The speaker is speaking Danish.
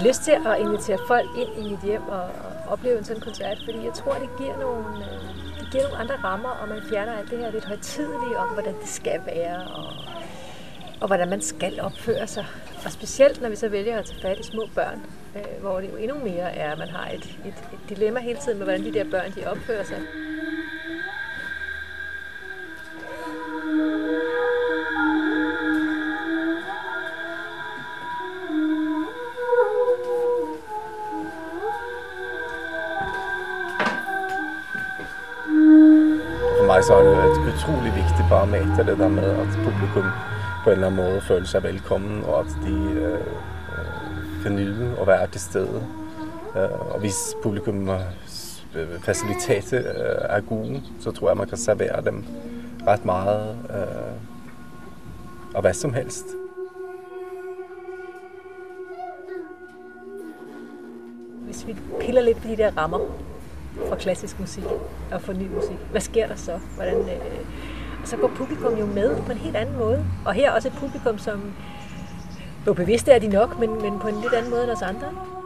har lyst til at invitere folk ind i mit hjem og opleve en sådan koncert, fordi jeg tror, det giver nogle andre rammer, og man fjerner alt det her lidt højtidelige om, hvordan det skal være, og hvordan man skal opføre sig. Og specielt, når vi så vælger at tage fat i små børn, hvor det jo endnu mere er, at man har et dilemma hele tiden med, hvordan de der børn de opfører sig. For mig så er det et utrolig vigtigt parameter, det der med, at publikum på en eller anden måde føler sig velkommen, og at de kan nyde at være til stede. Og hvis publikum faciliteter er gode, så tror jeg, man kan servere dem ret meget og hvad som helst. Hvis vi piller lidt på de der rammer for klassisk musik og for ny musik, hvad sker der så? Og så går publikum jo med på en helt anden måde. Og her også et publikum, som jo bevidste er de nok, men på en lidt anden måde end os andre.